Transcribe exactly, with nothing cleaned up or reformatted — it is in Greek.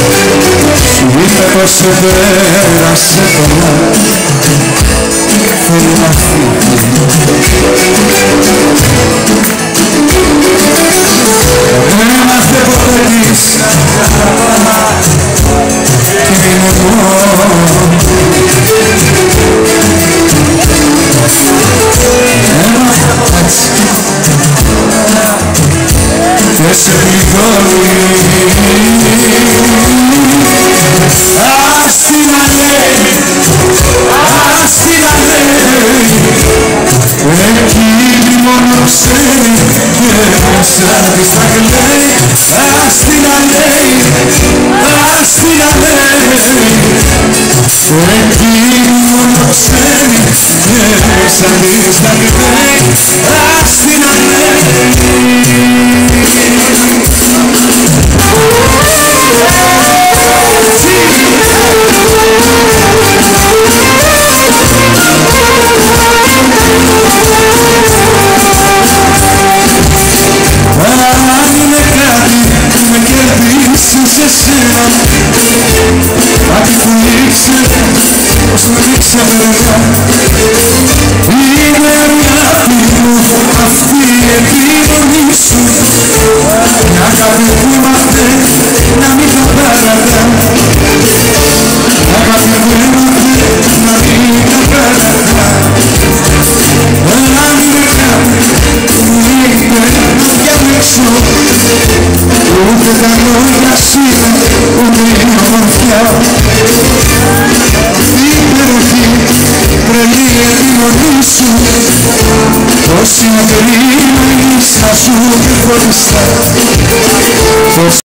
Σου είπε πως σε πέρασε πολλά, θέλει να φύγει. Δεν έμαθε ποτέ της αγάπης κι είναι μόνη. Έμαθα έτσι και σε πληγώνει. Ας την να λέει, ας την να λέει, εκείνη μόνο ξέρει και μέσα της θα κλαίει. Ας την να λέει, ας την να λέει, εκείνη μόνο ξέρει και μέσα της θα κλαίει. Ας την να λέει. Αν είναι κάτι που με κερδίσεις εσένα, κάτι που ήξερε πως με δείξαμε ρεγά, είναι αγάπη μου αυτή η επιμονή σου, μια αγάπη που έμαθε να μην τα παρατά, αγάπη που έμαθε να μην τα παρατά. Αν είναι κάτι που είπε να διαλέξω, ούτε τα λόγια σου ούτε η ομορφιά, υπέροχη τρελή επιμονή σου, τόση μακρύ να σου και χωριστά.